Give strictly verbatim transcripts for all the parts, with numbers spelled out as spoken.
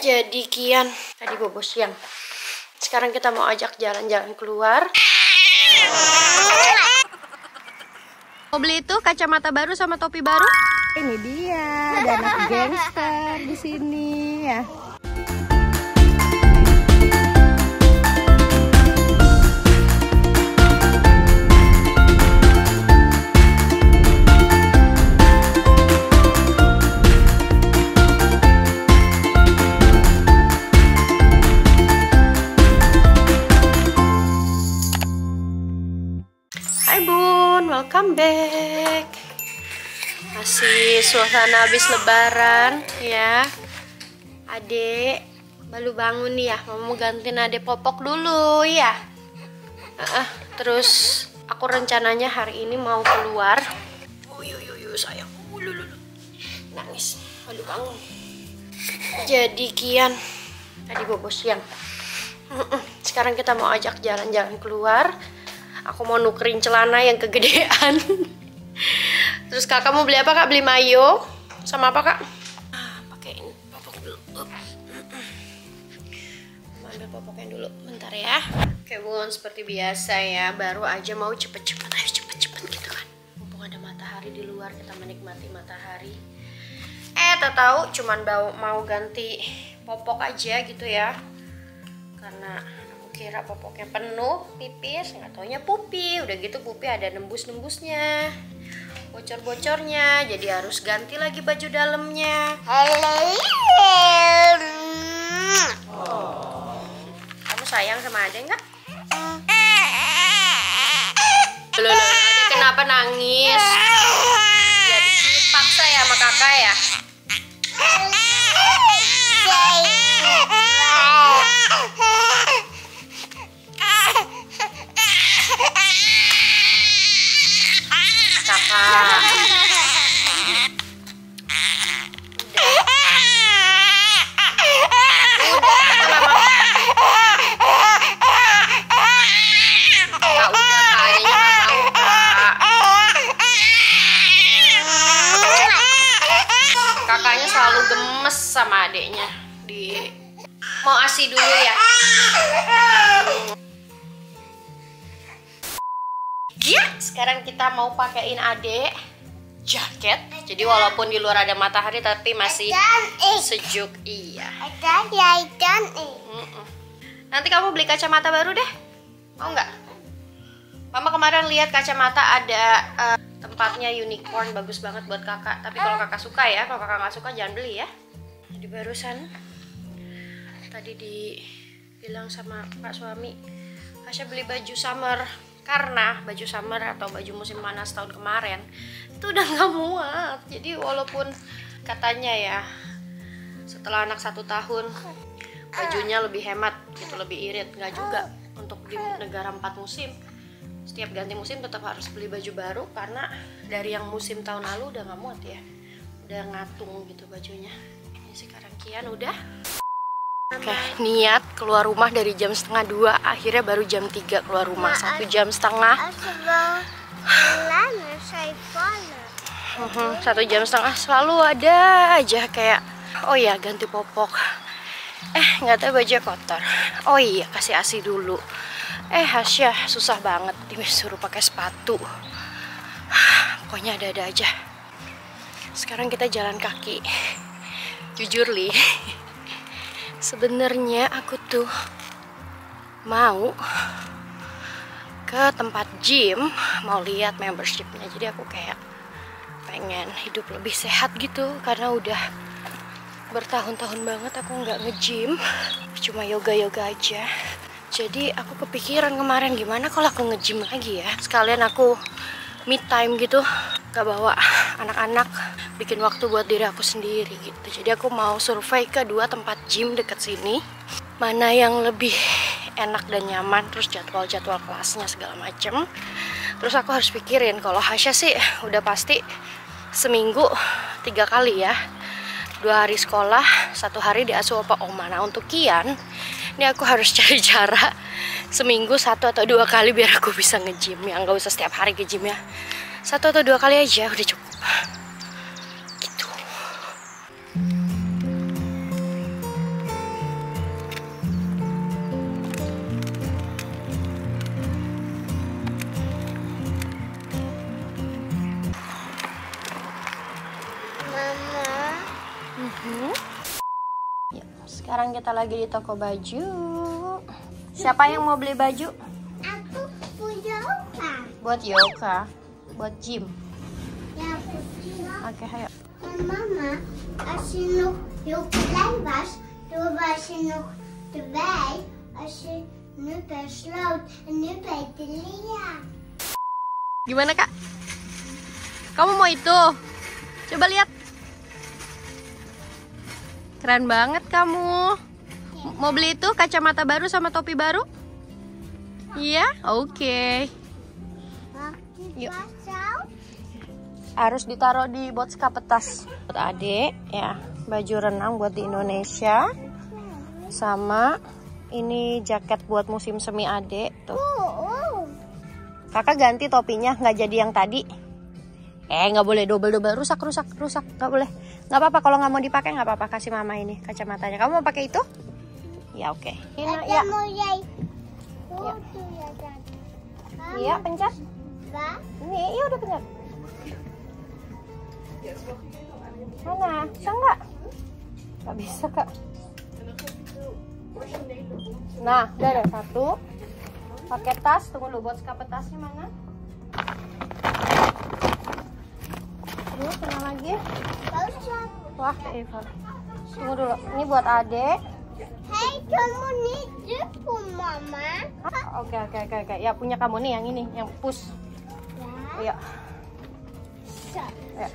Jadi Kian tadi bobo siang. Sekarang kita mau ajak jalan-jalan keluar. Mau beli itu kacamata baru sama topi baru? Ini dia, ada anak gangster di sini ya. Hai Bun, welcome back. Masih suasana habis lebaran ya. Adek baru bangun nih ya, mau gantiin adek popok dulu ya. uh, uh, Terus aku rencananya hari ini mau keluar. Uyuyuyu sayang, ululu nangis, baru bangun. Jadi Kian tadi bobo siang. uh, uh, Sekarang kita mau ajak jalan-jalan keluar. Aku mau nukerin celana yang kegedean. Terus kakak mau beli apa kak? Beli mayo sama apa kak? Ah, pakein popok dulu. Ambil popoknya dulu, bentar ya. Oke Bun, seperti biasa ya. Baru aja mau cepet-cepet, ayo cepet-cepet gitu kan. Mumpung ada matahari di luar, kita menikmati matahari. Eh, tak tahu cuman mau ganti popok aja gitu ya. Karena kira popoknya penuh pipis, nggak taunya pupi. Udah gitu pupi ada nembus-nembusnya, bocor-bocornya, jadi harus ganti lagi baju dalamnya. Oh. Kamu sayang sama adek nggak? Loh, loh, adek kenapa nangis? Jadi dipaksa ya sama kakak ya? Kakaknya selalu gemes sama adeknya. Di mau asi dulu ya. Ya, sekarang kita mau pakein adek jaket. Jadi walaupun di luar ada matahari tapi masih sejuk. Iya. Mm-mm. Nanti kamu beli kacamata baru deh. Mau nggak? Mama kemarin lihat kacamata ada uh, tempatnya unicorn, bagus banget buat kakak. Tapi kalau kakak suka ya, kalau kakak nggak suka jangan beli ya. Jadi barusan tadi dibilang sama pak suami, Hasya beli baju summer. Karena baju summer atau baju musim panas tahun kemarin itu udah nggak muat. Jadi walaupun katanya ya setelah anak satu tahun bajunya lebih hemat gitu, lebih irit, nggak juga. Untuk di negara empat musim, setiap ganti musim tetap harus beli baju baru. Karena dari yang musim tahun lalu udah nggak muat ya, udah ngatung gitu bajunya. Ini sekarang Kian udah Oke, niat keluar rumah dari jam setengah dua, akhirnya baru jam tiga keluar rumah. Satu jam setengah. Uhum, satu jam setengah selalu ada aja kayak, oh ya ganti popok. Eh nggak tahu baju kotor. Oh iya kasih asi dulu. Eh Hasya susah banget disuruh pakai sepatu. Pokoknya ada-ada aja. Sekarang kita jalan kaki. Jujur Li, sebenarnya aku tuh mau ke tempat gym, mau lihat membershipnya. Jadi aku kayak pengen hidup lebih sehat gitu, karena udah bertahun-tahun banget aku nggak nge-gym, cuma yoga-yoga aja. Jadi aku kepikiran kemarin gimana kalau aku nge-gym lagi ya. Sekalian aku me time gitu, gak bawa anak-anak, bikin waktu buat diri aku sendiri gitu. Jadi aku mau survei ke dua tempat gym deket sini, mana yang lebih enak dan nyaman, terus jadwal-jadwal kelasnya segala macem. Terus aku harus pikirin, kalau Hasya sih udah pasti seminggu tiga kali ya, dua hari sekolah, satu hari diasuh opa oma. Nah untuk Kian, ini aku harus cari cara seminggu satu atau dua kali biar aku bisa nge-gym, ya nggak usah setiap hari ke gym ya, satu atau dua kali aja udah cukup gitu. Ya, sekarang kita lagi di toko baju. Siapa yang mau beli baju? Aku punya Yoka. Buat Yoka, buat gym. Ya, aku punya. Oke, ayo. Mamma, als je nog heel klein was, toen was je nog twee. Als je nu bent sloot en nu ben je Lia. Gimana kak? Kamu mau itu? Coba lihat. Keren banget kamu. Mau beli itu kacamata baru sama topi baru? Iya, oke. Okay. Yuk. Harus ditaruh di box kapetas. Buat adik, ya, baju renang buat di Indonesia. Sama ini jaket buat musim semi adik. Tuh. Kakak ganti topinya, nggak jadi yang tadi. Eh, nggak boleh double-double, rusak, rusak, rusak, nggak boleh. Nggak apa-apa kalau nggak mau dipakai, nggak apa-apa. Kasih mama ini kacamatanya. Kamu mau pakai itu? Ya, oke. Okay. Ini, ya. Iya, pencet. Ini, iya udah pencet. Mana? Bisa nggak? Nggak bisa kak. Nah, udah ada satu. Pakai tas, tunggu dulu, buat skapet tasnya mana? Terus mana lagi? Wah, Eva. Tunggu dulu, ini buat adek. Hei, kamu nih jepun mama. Oke, oke, oke, oke. Ya punya kamu nih yang ini, yang push. Ya. Ya. Ya.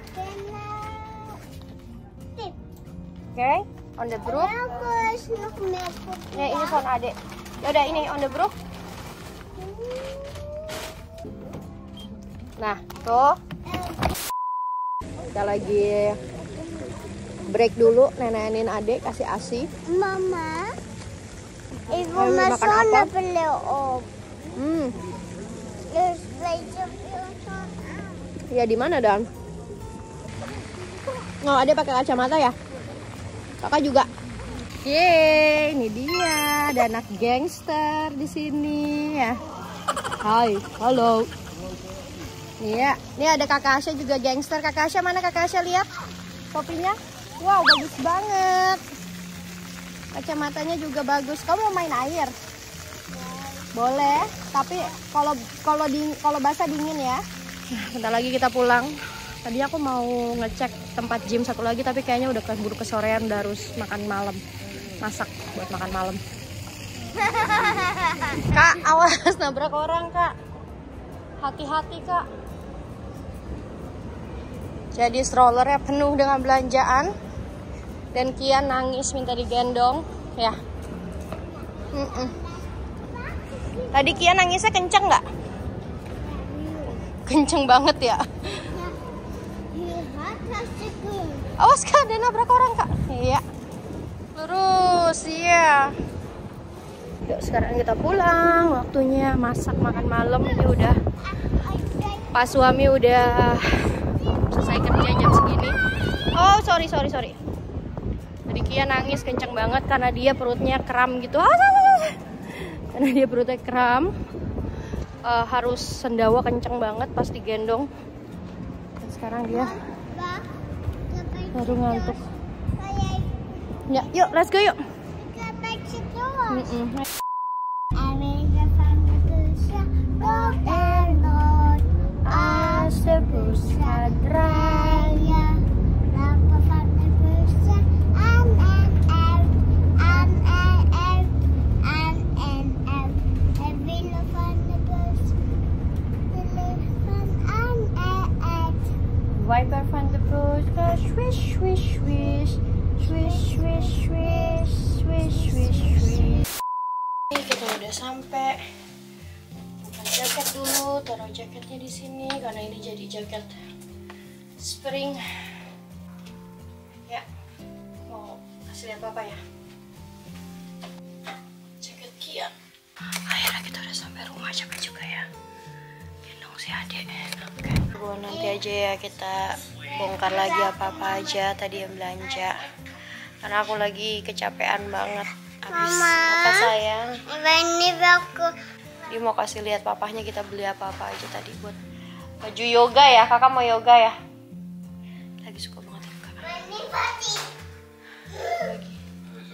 Oke, okay, on the brook. Ya, ini son adek. Yaudah, ini on the brook. Nah, tuh. Kita lagi break dulu, nenenin adek kasih asi. Mama, ibu masuk beli om. Hmm. Terus belajar Ya di mana Dan? Oh, adek pakai kacamata ya? Kakak juga. Yeay, ini dia, ada anak gangster di sini ya. Hai, halo. Iya, ini ada Kakak Asya juga gangster. Kakak Asya mana Kakak Asya, lihat topinya? Wow, bagus banget. Kacamatanya juga bagus. Kamu mau main air? Boleh, tapi kalau kalau di kalau basah dingin ya. Nah, bentar lagi kita pulang. Tadi aku mau ngecek tempat gym satu lagi, tapi kayaknya udah keburu kesorean, udah harus makan malam. Masak buat makan malam. Kak, awas nabrak orang, Kak. Hati-hati, Kak. Jadi strollernya penuh dengan belanjaan. Dan Kian nangis minta digendong, ya. Mm -mm. Tadi Kian nangisnya kenceng nggak? Kenceng banget ya. Awas Kak, dia nabrak orang Kak. Iya. Lurus, iya. Yuk sekarang kita pulang. Waktunya masak makan malam. Ini udah Pak suami udah selesai kerja jam segini. Oh sorry sorry sorry. Tadi Kia nangis kenceng banget karena dia perutnya kram gitu. Karena dia perutnya kram. Uh, harus sendawa kenceng banget pas digendong. Dan sekarang dia baru ngantuk. Ya, yuk, let's go yuk. Mm -mm. Als de bus gaat draaien, lopen van de bussen aan en uit, aan en uit, aan en uit. Het wielen van de bus, de licht van aan en uit. Wiper van de bus gaat swish, swish, swish, swish, swish, swish, swish, swish, swish. Kita udah sampai. Jaket dulu, taruh jaketnya di sini karena ini jadi jaket spring. Ya, mau kasih lihat Papa ya. Jaket Kian. Akhirnya kita udah sampai rumah, capek juga ya. Gendong si adek. Oke. Buat nanti aja ya kita bongkar lagi apa-apa aja tadi yang belanja. Karena aku lagi kecapean banget. Habis apa sayang? Ini aku. Dia mau kasih lihat papahnya kita beli apa-apa aja tadi buat baju yoga ya. Kakak mau yoga ya? Lagi suka banget yoga. Lagi.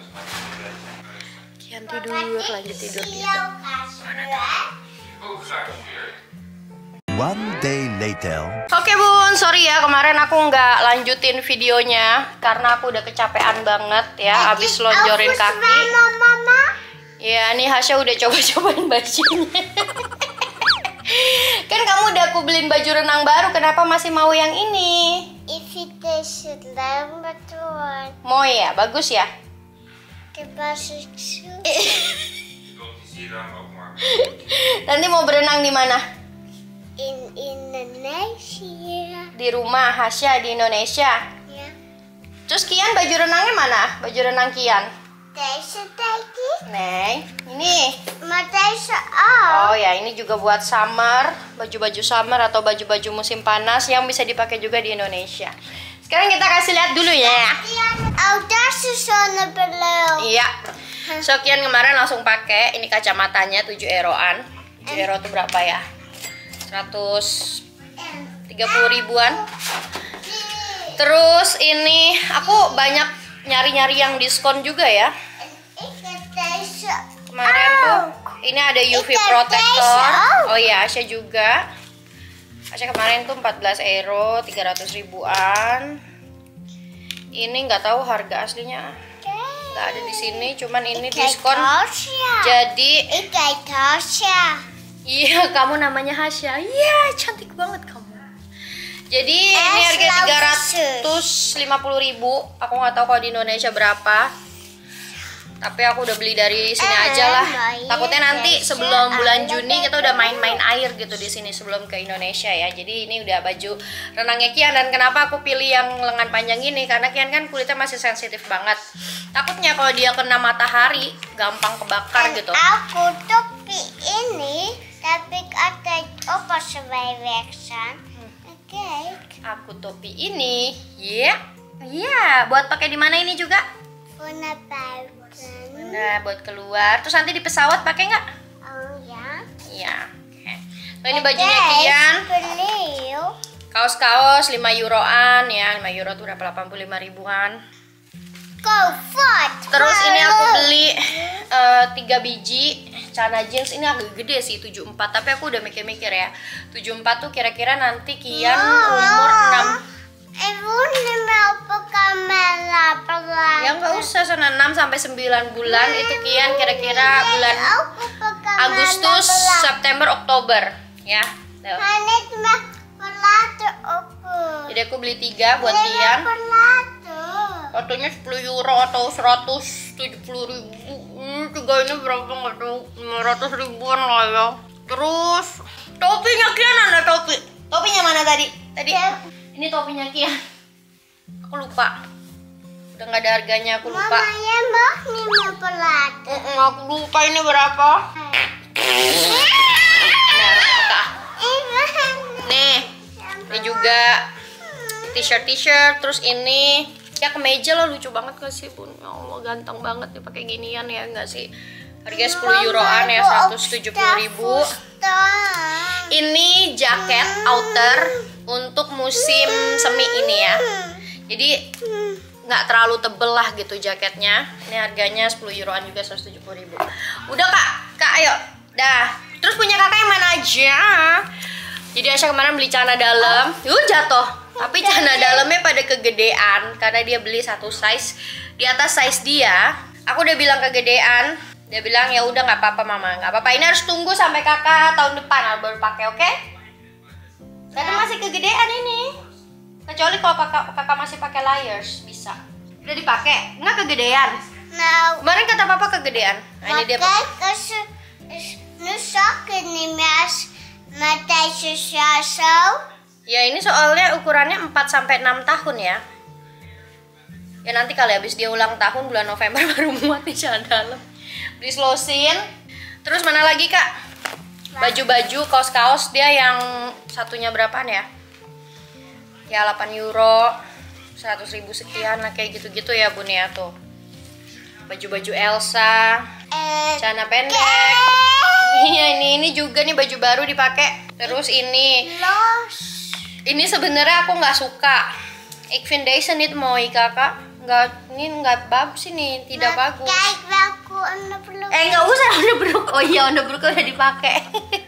tidur, lanjut tidur gitu. One day later. Oke bun, sorry ya kemarin aku nggak lanjutin videonya karena aku udah kecapean banget ya, abis lonjorin kaki. Ya, nih Hasya udah coba-cobain bajunya. Kan kamu udah aku beliin baju renang baru, kenapa masih mau yang ini? Mau ya, bagus ya. Nanti mau berenang di mana? In Indonesia. Di rumah Hasya di Indonesia. Ya. Terus Kian baju renangnya mana? Baju renang Kian? Deze teki. Neng, ini. Maar deze ook. Oh ya, ini juga buat summer, baju-baju summer atau baju-baju musim panas yang bisa dipakai juga di Indonesia. Sekarang kita kasih lihat dulu ya. Oh, daar is de zonnebril. Iya. So Kian kemarin langsung pakai ini kacamatanya tujuh euroan. tujuh euro itu berapa ya? seratus tiga puluh ribuan. Terus ini aku banyak nyari-nyari yang diskon juga ya. Ik heb deze Kemarin tuh ini ada U V protector. Oh iya, Asya juga. Asya kemarin tuh empat belas euro, tiga ratus ribuan. Ini nggak tahu harga aslinya. Nggak ada di sini, cuman ini diskon. Jadi Ik kijk Tasya. iya, kamu namanya Hasya. Iya, cantik banget kamu. Jadi ini harga tiga ratus lima puluh ribu. Aku nggak tahu kalau di Indonesia berapa. Tapi aku udah beli dari sini aja lah. Takutnya nanti sebelum bulan Juni kita udah main-main air gitu di sini sebelum ke Indonesia ya. Jadi ini udah baju renangnya Kian. Dan kenapa aku pilih yang lengan panjang ini? Karena Kian kan kulitnya masih sensitif banget. Takutnya kalau dia kena matahari gampang kebakar gitu. Aku topi ini, tapi ik altijd op als wij weg zijn. Kijk, Aku topi ini, ya, yeah. Iya, yeah. Buat pakai di mana ini juga? voor naar buiten. Nah, buat keluar. Terus nanti di pesawat pakai nggak? Oh ja. Iya. Oke. So, ini bajunya Kian. Beliau. Kaos-kaos lima euroan ya, lima euro tuh berapa? delapan puluh lima ribuan. Go fort. Terus ini aku beli uh, tiga biji celana jeans. Ini agak gede sih, tujuh puluh empat. Tapi aku udah mikir-mikir ya, tujuh puluh empat tuh kira-kira nanti Kian umur enam. Ik wil niet meer op de camera praten. Ya nggak usah, sana enam sampai sembilan bulan. Itu Kian kira-kira bulan Ook op de camera Agustus, praten. September, Oktober ya. Tuh. Ga niet meer praten op. Jadi aku beli tiga buat Kian. Praten. Katanya sepuluh euro atau seratus tujuh puluh ribu. Hmm, tiga ini berapa nggak tahu, lima ratus ribuan lah ya. Terus topinya Kian, ada topi. Topinya mana tadi? Tadi ini topinya Kian. Aku lupa. Udah nggak ada harganya, aku lupa. Mama, jij mag niet meer praten. Mm-mm, aku lupa ini berapa. Nah, kak. Nih, ini juga t-shirt t-shirt. Terus ini ya kemeja lah, lucu banget gak sih bun? Ya Allah, ganteng banget nih pakai ginian ya nggak sih? Harga sepuluh euroan ya, seratus tujuh puluh ribu. Ini jaket outer untuk musim semi ini ya. Jadi nggak terlalu tebel lah gitu jaketnya. Ini harganya sepuluh euroan juga, seratus tujuh puluh ribu. Udah kak, kak ayo. Dah. Terus punya kakak yang mana aja? Jadi Asya kemarin beli celana dalam. Yuh, jatuh. Tapi celana dalamnya pada kegedean karena dia beli satu size di atas size dia. Aku udah bilang kegedean. Dia bilang ya udah nggak apa-apa mama, nggak apa-apa. Ini harus tunggu sampai kakak tahun depan baru pakai, oke? Okay? Karena masih kegedean ini. Kecuali kalau kakak kakak masih pakai layers bisa. Udah dipakai, nggak kegedean. Nou, Kemarin kata papa kegedean. Nah, ini maar dia. kijk, als ze, is- nu zag ik het niet meer als Matthijs is ja zo. Ya ini soalnya ukurannya empat sampai enam tahun ya. Ya nanti kali habis dia ulang tahun bulan November baru muat di celana dalam. Beli slosin. Terus mana lagi kak? Baju-baju, kaos-kaos dia yang satunya berapaan ya? Ya delapan euro, seratus ribu sekian lah kayak gitu-gitu ya bun ya tuh. Baju-baju Elsa, Eh, celana pendek. Iya ini ini juga nih baju baru dipakai. Terus ini los. ini sebenarnya aku nggak suka. Ik vind deze niet mooi kakak. nggak, ini nggak bagus ini, tidak bagus. Kijk welke onderbroek. Eh nggak usah underbrook. Oh iya underbrook udah dipakai.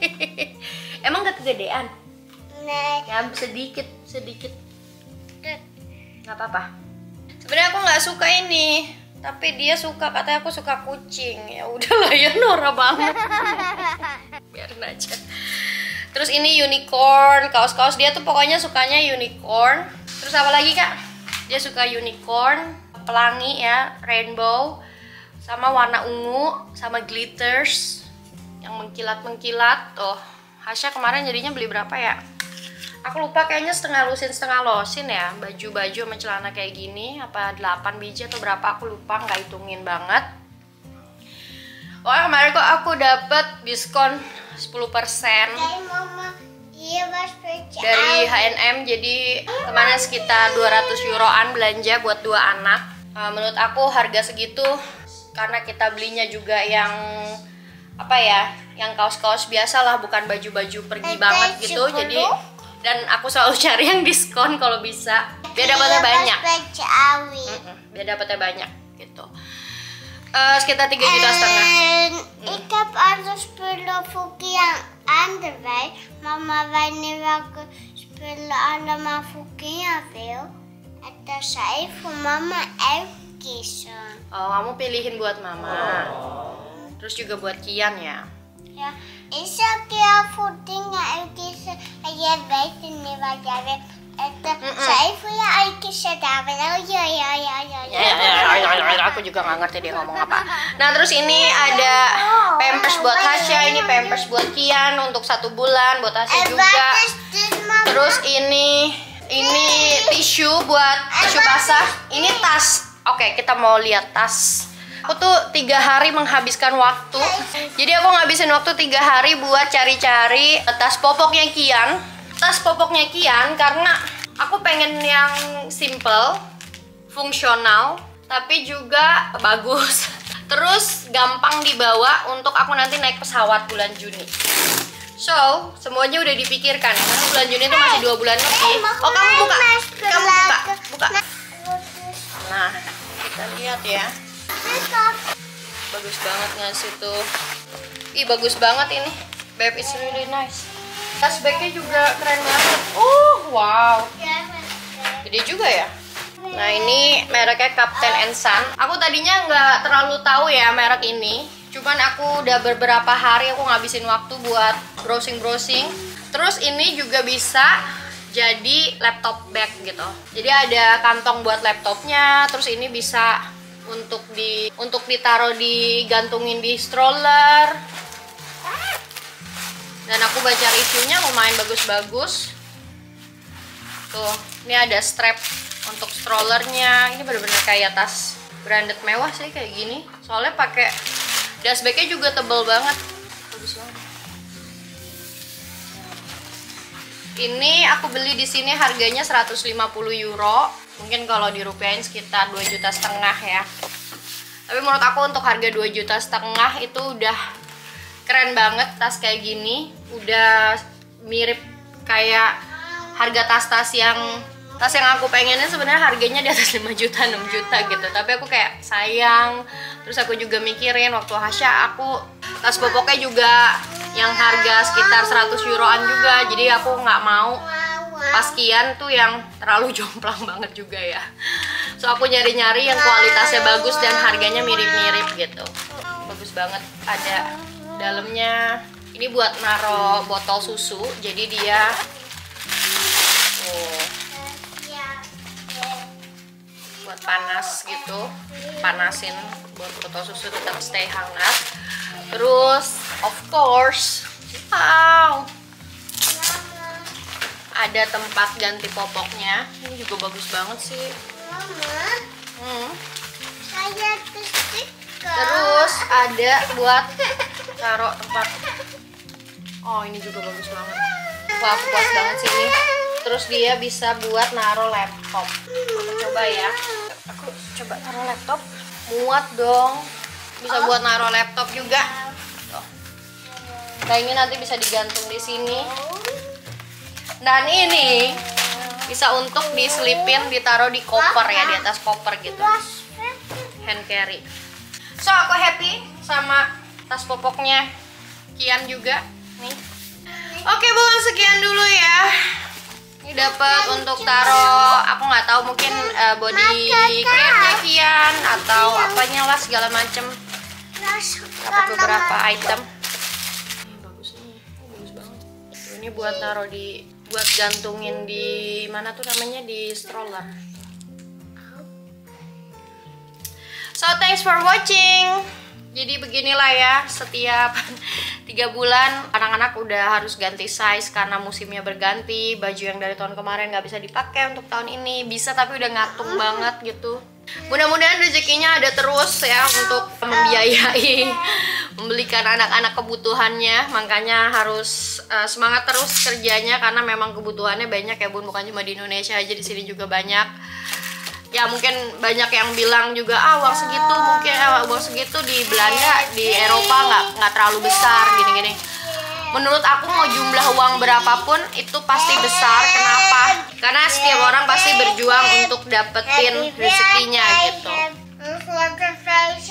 Emang nggak kegedean? Nee. Ya sedikit, sedikit. Nggak apa-apa. Sebenarnya aku nggak suka ini, tapi dia suka, katanya aku suka kucing. Ya udahlah ya, norak banget. Biarin aja. Terus ini unicorn, kaos-kaos dia tuh pokoknya sukanya unicorn. Terus apa lagi kak? Dia suka unicorn, pelangi ya, rainbow, sama warna ungu, sama glitters yang mengkilat-mengkilat. Tuh, Hasya kemarin jadinya beli berapa ya? Aku lupa, kayaknya setengah lusin setengah losin ya, baju-baju sama celana kayak gini, apa delapan biji atau berapa aku lupa, nggak hitungin banget. Wah kemarin kok aku dapet diskon sepuluh persen Kijk mama, hier was beetje dari H oud. and M, jadi kemana sekitar dua ratus euroan belanja buat dua anak. Uh, menurut aku harga segitu, karena kita belinya juga yang apa ya, yang kaos-kaos biasa lah, bukan baju-baju pergi Eh, banget baju gitu. perlu? Jadi dan aku selalu cari yang diskon kalau bisa, biar dapatnya Hier banyak. was beetje oud. Mm-mm, biar dapatnya banyak gitu. Uh, sekitar tiga juta setengah. En ik heb alle spullen voor Kian aangeweid. Mama weet niet welke spullen allemaal voor Kian wil. En dan zei ik voor mama uitkiezen. Oh, kamu pilihin buat mama. Terus juga buat Kian ya. Ja, ik zou Kian voor dingen uitkiezen. En jij weet niet wat jij wil. En dan zei ik voor je uitkiezen. Daar ben oh ja, ja, ja, ja, Ya, ya, ya, ya, ya, aku juga nggak ngerti dia ngomong apa. Nah terus ini ada pampers buat Hasya, ini pampers buat Kian untuk satu bulan, buat Hasya En juga. wat is dit mama? Terus ini ini tisu buat tisu basah. Ini tas. Oke, kita mau lihat tas. Aku tuh tiga hari menghabiskan waktu. Jadi aku ngabisin waktu tiga hari buat cari-cari tas popoknya Kian. Tas popoknya Kian karena aku pengen yang simple, fungsional, tapi juga bagus. Terus gampang dibawa untuk aku nanti naik pesawat bulan Juni. So, semuanya udah dipikirkan. Karena bulan Juni itu masih dua bulan lebih. Oh, kamu buka. Kamu buka. Buka. Nah, kita lihat ya. Bagus banget ngasih tuh. Ih, bagus banget ini. Babe, it's really nice. Tas bagnya juga keren banget. Oh, wow. Gede juga ya. Nah, ini mereknya Captain and Son. Aku tadinya nggak terlalu tahu ya merek ini. Cuman aku udah beberapa hari aku ngabisin waktu buat browsing-browsing. Terus ini juga bisa jadi laptop bag gitu. Jadi ada kantong buat laptopnya. Terus ini bisa untuk di untuk ditaruh digantungin di stroller. Dan aku baca reviewnya lumayan bagus-bagus. Tuh, ini ada strap untuk strollernya. Ini bener-bener kayak tas branded mewah sih kayak gini. Soalnya pakai dust bagnya juga tebel banget. Bagus banget. Ini aku beli di sini harganya seratus lima puluh euro. Mungkin kalau dirupiahin sekitar dua juta setengah ya. Tapi menurut aku untuk harga dua juta setengah itu udah keren banget tas kayak gini. Udah mirip kayak harga tas-tas yang tas yang aku pengennya sebenarnya harganya di atas lima juta, enam juta gitu. Tapi aku kayak sayang. Terus aku juga mikirin waktu Hasya aku tas popoknya juga yang harga sekitar seratus euroan juga. Jadi aku nggak mau pas Kian tuh yang terlalu jomplang banget juga ya. So aku nyari-nyari yang kualitasnya bagus dan harganya mirip-mirip gitu. Bagus banget. Ada dalamnya. Ini buat naro botol susu. Jadi dia oh, buat panas gitu, panasin buat botol susu tetap stay hangat. Terus of course, wow, ada tempat ganti popoknya. Ini juga bagus banget sih. Mama, Hmm. saya stiker. Terus ada buat taruh tempat. Oh, ini juga bagus banget. Wah, aku puas banget sih ini. Terus dia bisa buat naruh laptop. Aku coba ya. Aku coba taruh laptop. Muat dong. Bisa buat naruh laptop juga. Tuh. Nah, ini nanti bisa digantung di sini. Dan ini bisa untuk diselipin, ditaruh di koper ya, di atas koper gitu, hand carry. So aku happy sama tas popoknya Kian juga nih. Oke Bun, sekian dulu ya. Ini dapat untuk taruh, aku nggak tahu mungkin uh, body care-nya Kian atau apanya lah segala macem. Dapat beberapa item. Ini bagus nih, oh, bagus banget. Ini buat taruh di, buat gantungin di mana tuh namanya, di stroller. So thanks for watching. Jadi beginilah ya, setiap tiga bulan anak-anak udah harus ganti size karena musimnya berganti. Baju yang dari tahun kemarin nggak bisa dipakai untuk tahun ini, bisa tapi udah ngatung banget gitu. Mudah-mudahan rezekinya ada terus ya untuk membiayai, membelikan anak-anak kebutuhannya. Makanya harus uh, semangat terus kerjanya karena memang kebutuhannya banyak ya Bun, bukan cuma di Indonesia aja, di sini juga banyak. Ya mungkin banyak yang bilang juga ah uang segitu mungkin ah, uang segitu di Belanda, di Eropa nggak nggak terlalu besar gini-gini. Menurut aku mau jumlah uang berapapun itu pasti besar. Kenapa? Karena setiap orang pasti berjuang untuk dapetin rezekinya gitu.